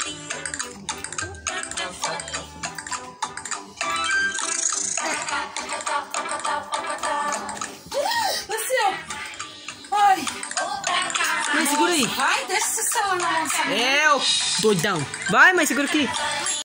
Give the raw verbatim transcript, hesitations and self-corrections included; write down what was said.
Nasceu. Ai. Mãe, segura aí. Vai, deixa esse celular na nossa mão. É, o doidão. Vai, mãe, segura aqui.